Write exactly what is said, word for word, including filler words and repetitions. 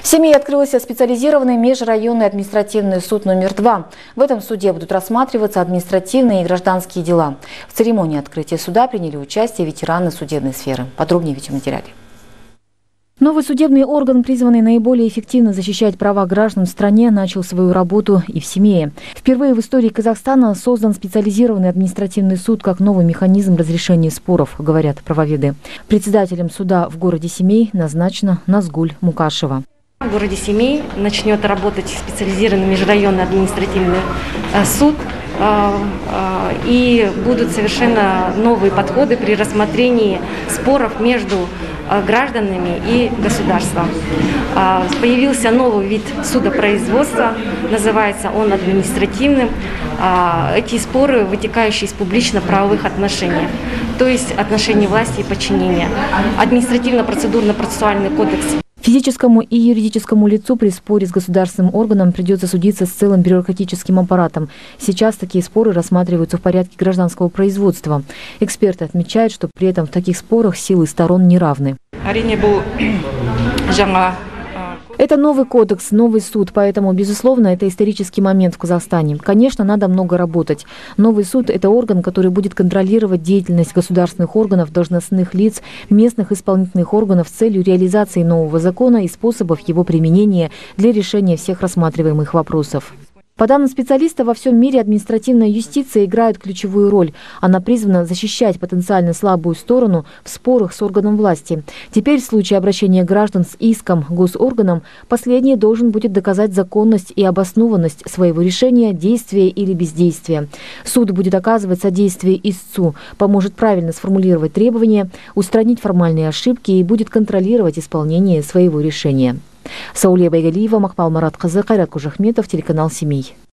В Семее открылся специализированный межрайонный административный суд номер два. В этом суде будут рассматриваться административные и гражданские дела. В церемонии открытия суда приняли участие ветераны судебной сферы. Подробнее в этом материале. Новый судебный орган, призванный наиболее эффективно защищать права граждан в стране, начал свою работу и в Семее. Впервые в истории Казахстана создан специализированный административный суд как новый механизм разрешения споров, говорят правоведы. Председателем суда в городе Семей назначена Назгуль Мукашева. В городе Семей начнет работать специализированный межрайонный административный суд, и будут совершенно новые подходы при рассмотрении споров между гражданами и государством. Появился новый вид судопроизводства, называется он административным. Эти споры, вытекающие из публично-правовых отношений, то есть отношений власти и подчинения. Административно-процедурно-процессуальный кодекс. Физическому и юридическому лицу при споре с государственным органом придется судиться с целым бюрократическим аппаратом. Сейчас такие споры рассматриваются в порядке гражданского производства. Эксперты отмечают, что при этом в таких спорах силы сторон не равны. Это новый кодекс, новый суд, поэтому, безусловно, это исторический момент в Казахстане. Конечно, надо много работать. Новый суд – это орган, который будет контролировать деятельность государственных органов, должностных лиц, местных исполнительных органов с целью реализации нового закона и способов его применения для решения всех рассматриваемых вопросов. По данным специалиста, во всем мире административная юстиция играет ключевую роль. Она призвана защищать потенциально слабую сторону в спорах с органом власти. Теперь в случае обращения граждан с иском госорганам, последний должен будет доказать законность и обоснованность своего решения, действия или бездействия. Суд будет оказывать содействие истцу, поможет правильно сформулировать требования, устранить формальные ошибки и будет контролировать исполнение своего решения. Сауле Байгалиева, Макпал Маратқызы, Қайрат Кожахметов, телеканал Семей.